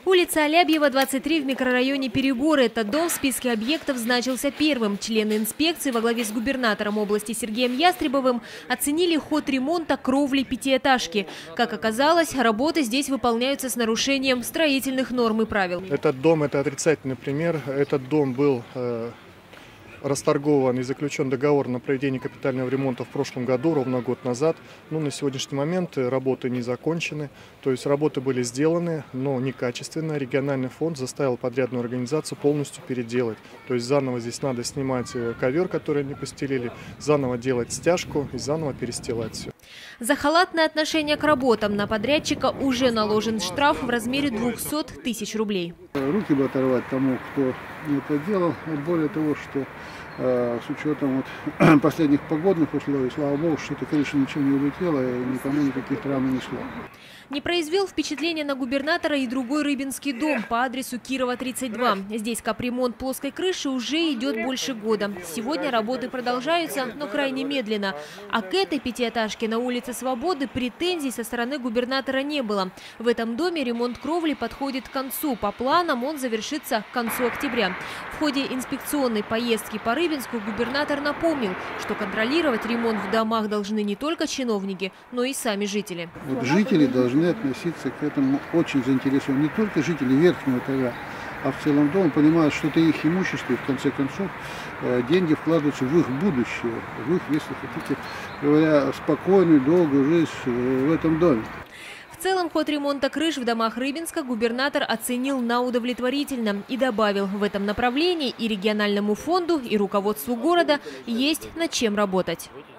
Улица Алябьева, 23 в микрорайоне Переборы. Этот дом в списке объектов значился первым. Члены инспекции во главе с губернатором области Сергеем Ястребовым оценили ход ремонта кровли пятиэтажки. Как оказалось, работы здесь выполняются с нарушением строительных норм и правил. Этот дом – это отрицательный пример. Этот дом был расторгован и заключен договор на проведение капитального ремонта в прошлом году, ровно год назад. Но на сегодняшний момент работы не закончены. То есть работы были сделаны, но некачественно. Региональный фонд заставил подрядную организацию полностью переделать. То есть заново здесь надо снимать ковер, который они постелили, заново делать стяжку и заново перестилать все. За халатное отношение к работам на подрядчика уже наложен штраф в размере 200 тысяч рублей. Руки бы оторвать тому, кто это делал. Более того, что с учетом последних погодных условий, слава богу, что эта крыша ничего не улетела и никому никаких травм не несло. Не произвел впечатление на губернатора и другой рыбинский дом по адресу Кирова, 32. Здесь капремонт плоской крыши уже идет больше года. Сегодня работы продолжаются, но крайне медленно. А к этой пятиэтажке на улице Свободы претензий со стороны губернатора не было. В этом доме ремонт кровли подходит к концу. По планам он завершится к концу октября. В ходе инспекционной поездки по Рыбинску губернатор напомнил, что контролировать ремонт в домах должны не только чиновники, но и сами жители. Жители должны относиться к этому очень заинтересованно. Не только жители верхнего этажа, а в целом дома понимают, что это их имущество, и в конце концов деньги вкладываются в их будущее, в их, если хотите, говоря, спокойную, долгую жизнь в этом доме. В целом, ход ремонта крыш в домах Рыбинска губернатор оценил на удовлетворительно и добавил, в этом направлении и региональному фонду, и руководству города есть над чем работать.